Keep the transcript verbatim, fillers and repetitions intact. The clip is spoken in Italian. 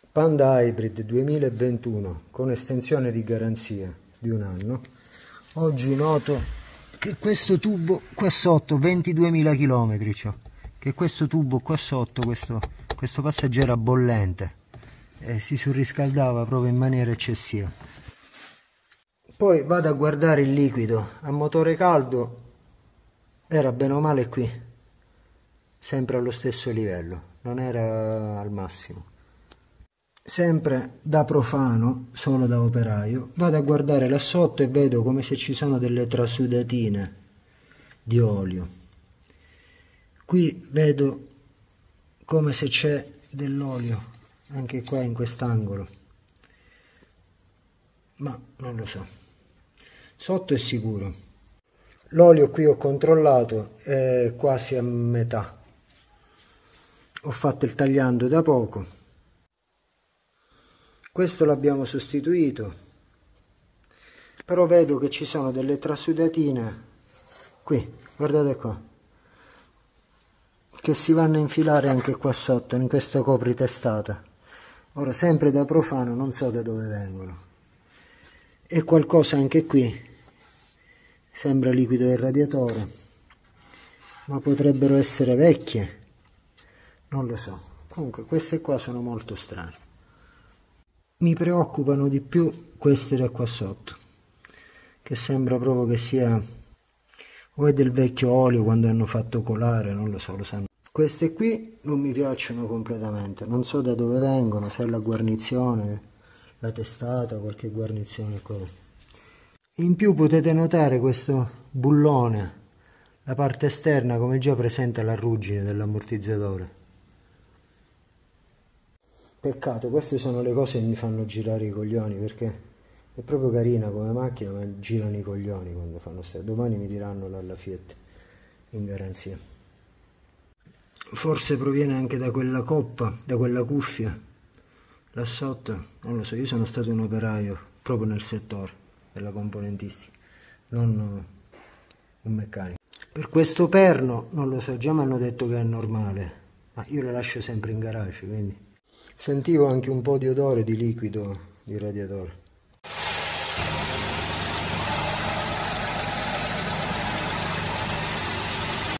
Panda Hybrid duemilaventuno con estensione di garanzia di un anno. Oggi noto che questo tubo qua sotto ventiduemila chilometri c'ho, che questo tubo qua sotto, questo, questo passaggero bollente, eh, si surriscaldava proprio in maniera eccessiva. Poi vado a guardare il liquido a motore caldo, era bene o male qui, sempre allo stesso livello, non era al massimo. Sempre da profano, solo da operaio, vado a guardare là sotto e vedo come se ci sono delle trasudatine di olio. Qui vedo come se c'è dell'olio anche qua in quest'angolo, ma non lo so. Sotto è sicuro. L'olio qui ho controllato, è quasi a metà. Ho fatto il tagliando da poco. Questo l'abbiamo sostituito, però vedo che ci sono delle trasudatine qui, guardate qua, che si vanno a infilare anche qua sotto in questa copritestata. Ora, sempre da profano, non so da dove vengono. E qualcosa anche qui, sembra liquido del radiatore, ma potrebbero essere vecchie, non lo so. Comunque queste qua sono molto strane. Mi preoccupano di più queste da qua sotto, che sembra proprio che sia o è del vecchio olio quando hanno fatto colare, non lo so, lo sanno. Queste qui non mi piacciono completamente, non so da dove vengono, se è la guarnizione, la testata, qualche guarnizione qua. In più potete notare questo bullone, la parte esterna come già presenta la ruggine dell'ammortizzatore. Peccato, queste sono le cose che mi fanno girare i coglioni, perché è proprio carina come macchina, ma girano i coglioni quando fanno ste. Domani mi diranno dalla Fiat in garanzia. Forse proviene anche da quella coppa, da quella cuffia là sotto, non lo so. Io sono stato un operaio proprio nel settore della componentistica, non un meccanico. Per questo perno non lo so, già mi hanno detto che è normale, ma io lo lascio sempre in garage, quindi sentivo anche un po' di odore di liquido di radiatore.